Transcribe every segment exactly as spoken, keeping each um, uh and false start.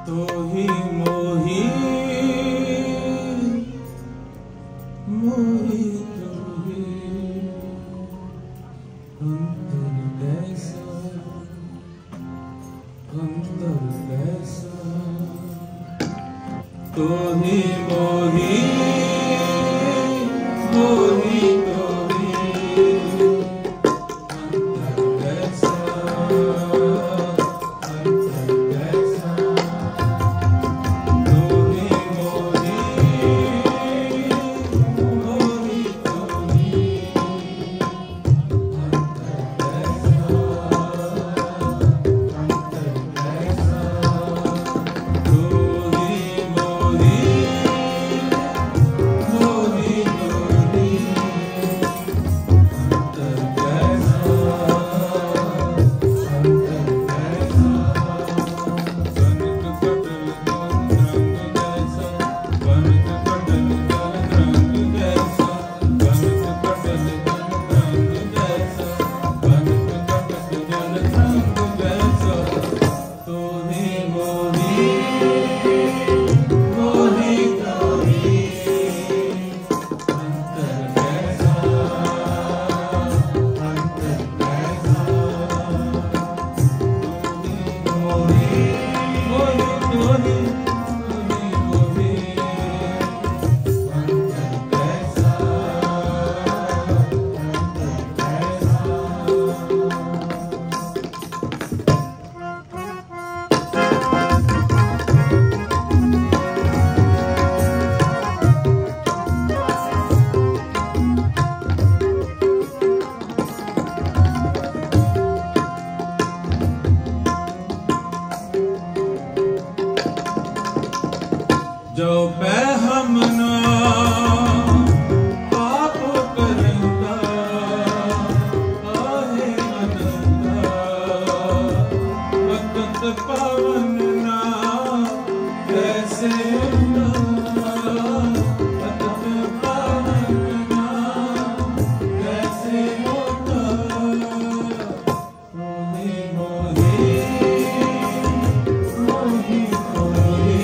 तो ही मोही मोही तो ही अंतर कैसा अंतर कैसा तो ही मोही मोही तो ही अंतर कैसा अंतर कैसा तो ही मोही मोही तो ही अंतर कैसा अंतर कैसा तो ही मोही मोही तो ही अंतर कैसा अंतर कैसा कनक कटल रंग जैसा कनक कटल रंग जैसा कनक कटल रंग जैसा कनक कटल रंग जैसा तो ही मोही मोही तो ही अंतर कैसा अंतर कैसा मोही मोही तो ही मोही मोही अंतर कैसा जो हमना पाप करता आहे अनंता वक्त पावन ना कैसे वक्त पावन ना कैसे होता मोही मोही मोही मोही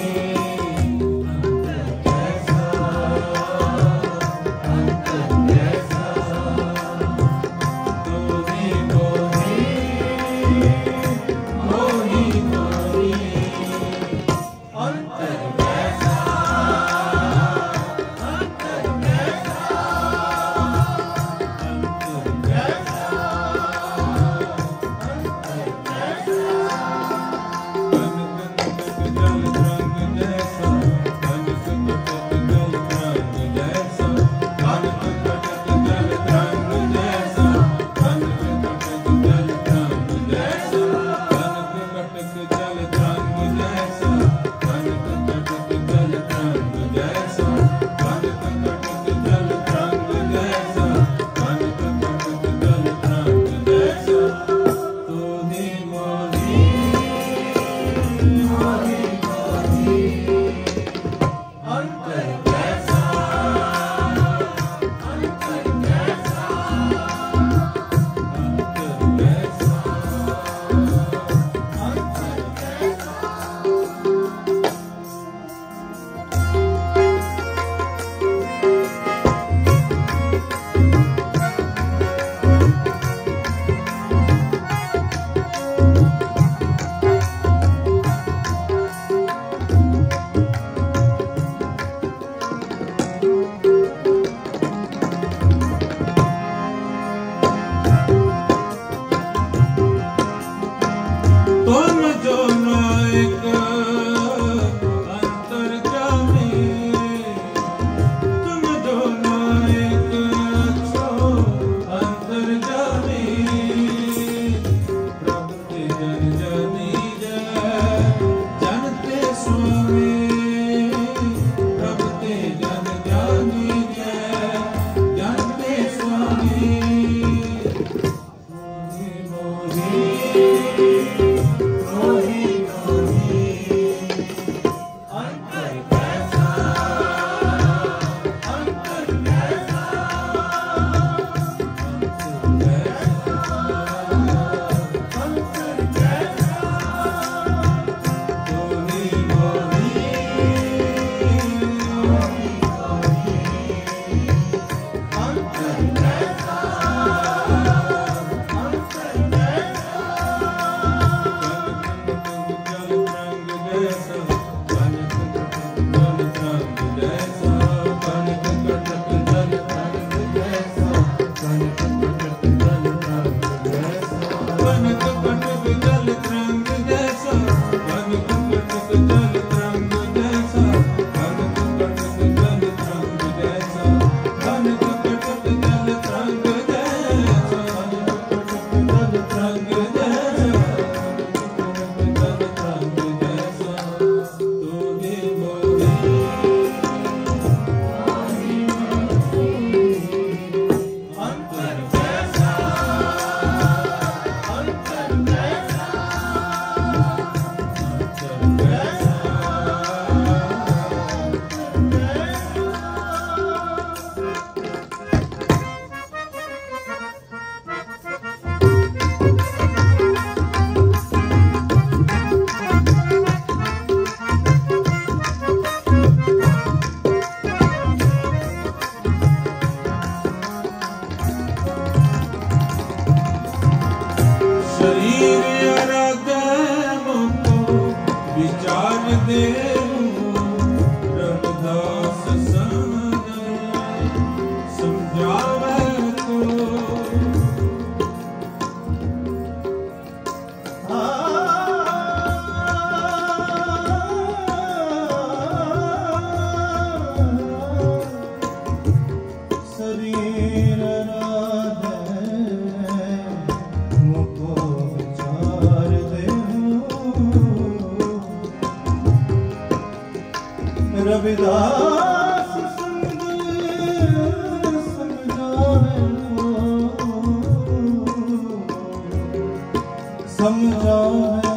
तुम जो नायक अंतर्जामी तुम जो नायक छो अंतर्जामी प्रभु ते जन जनी जय जानते स्वामी प्रभु ते जन जानी जय जानते स्वामी मोही मोही Yeah. रविदास समझावे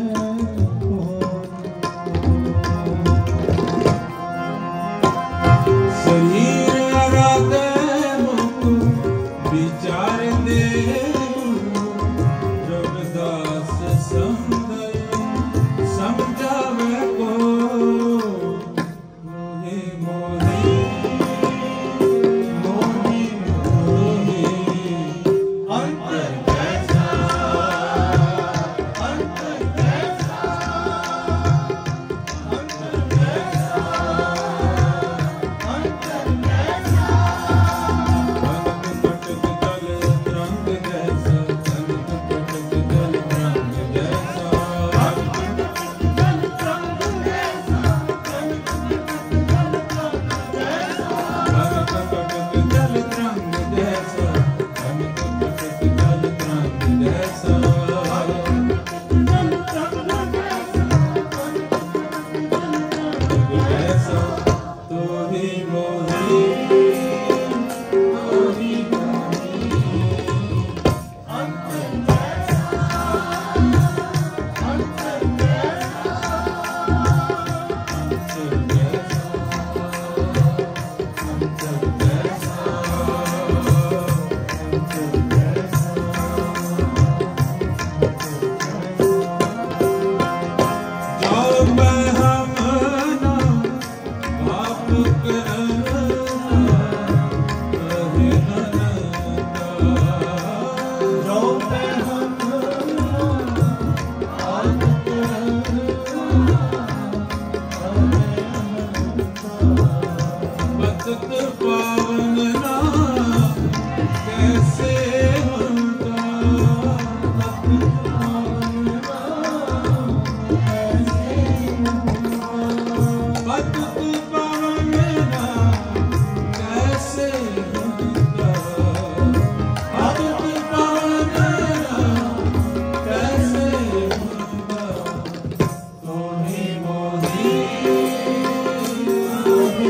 शरीर आराधे विचार दे रविदास समझावे को मोहे मोहे मोहे मोहे अंतर कैसा अंतर कैसा अंतर कैसा अंतर कैसा अनंत पटक जल तरंग जैसा अनंत पटक जल तरंग जैसा अनंत जल तरंग जैसा अनंत जल तरंग जैसा अनंत पटक जल तरंग जैसा अनंत पटक जल तरंग जैसा जैसा तो ही मोही तो ही मोही अंतर कैसा अंतर कैसा अंतर कैसा अंतर कैसा अंतर कैसा जाओ मैं हम ना आप करना कहे नंदा जाओ मैं हम ना आप करना बचत पावन ना कैसे होता बचत पावन ना कैसे बचत पावन ना कैसे होता बचत पावन ना कैसे होता मोही मोही मोही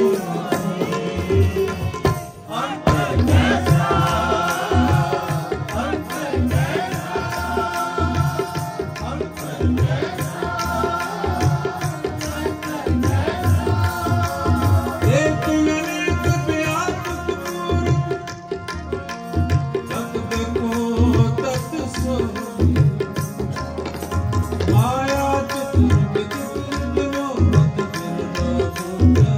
अंतर कैसा अंतर कैसा अंतर कैसा अंतर कैसा एक अनेक व्यापक तब देखो तत् सोई माया चतुर विचित्र विनोद बिरला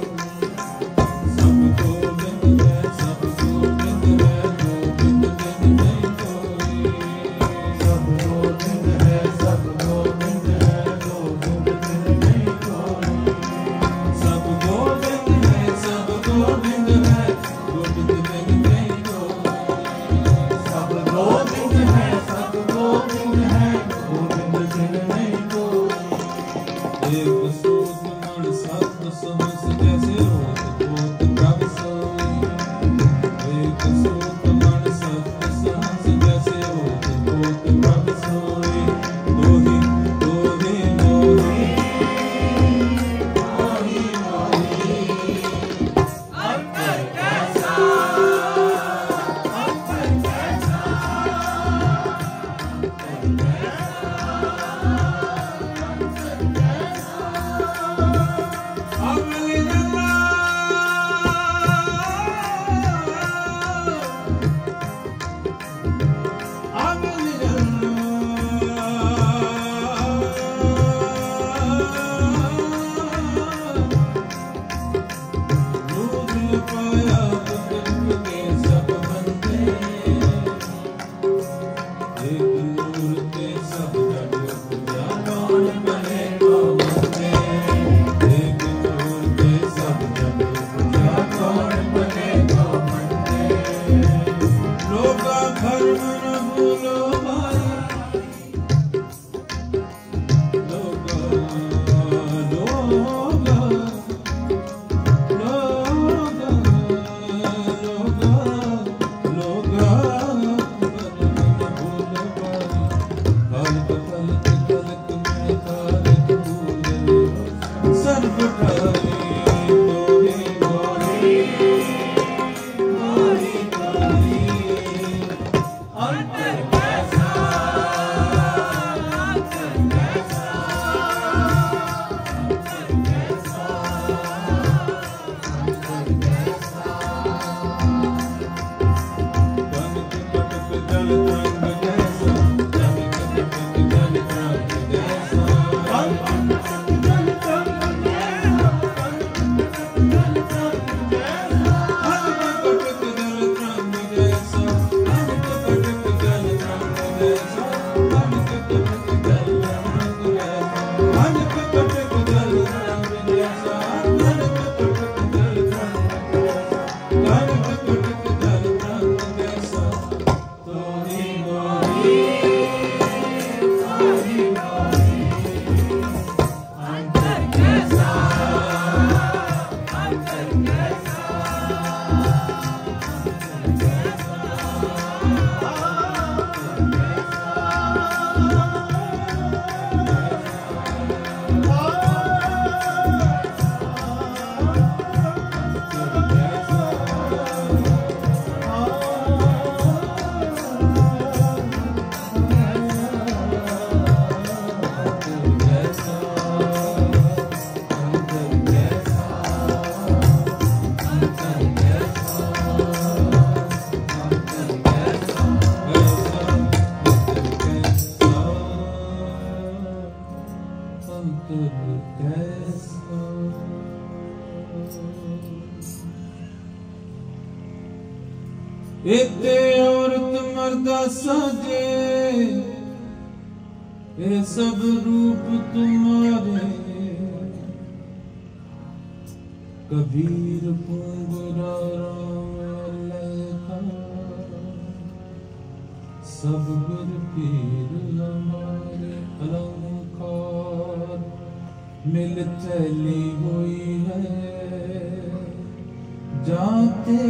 सबको बिंद है सबको बिंद है गोविंद बिन नहीं कोई सबको बिंद है सबको बिंद है गोविंद बिन नहीं कोई सबको बिंद है सबको बिंद है गोविंद बिन नहीं कोई सबको बिंद है सबको बिंद है गोविंद बिन नहीं तुर कैसा इते औरत मर्दा साजे ये सब रूप तुम्हारे कबीर पुंगुरा राम लेखा सब गुर पीर हमारे अलंकार मिल चली हुई है जाते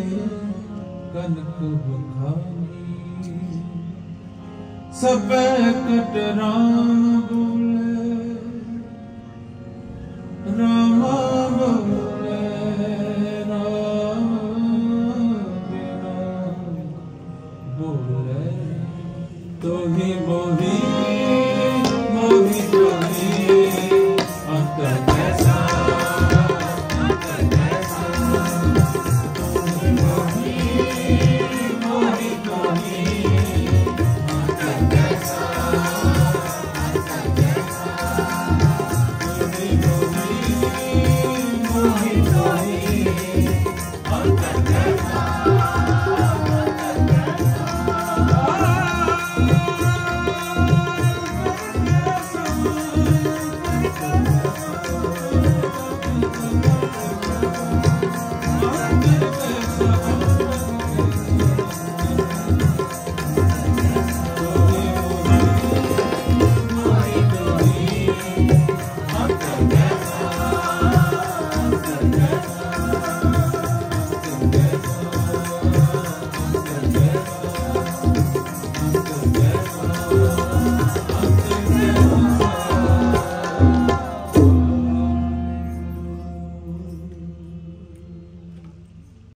कनक बखानी सब कट राम